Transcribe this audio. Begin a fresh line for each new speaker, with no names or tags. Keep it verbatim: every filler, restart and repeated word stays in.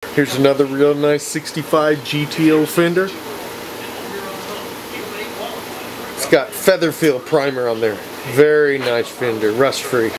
Here's another real nice sixty-five G T O Fender. It's got feather fill primer on there. Very nice fender, rust free.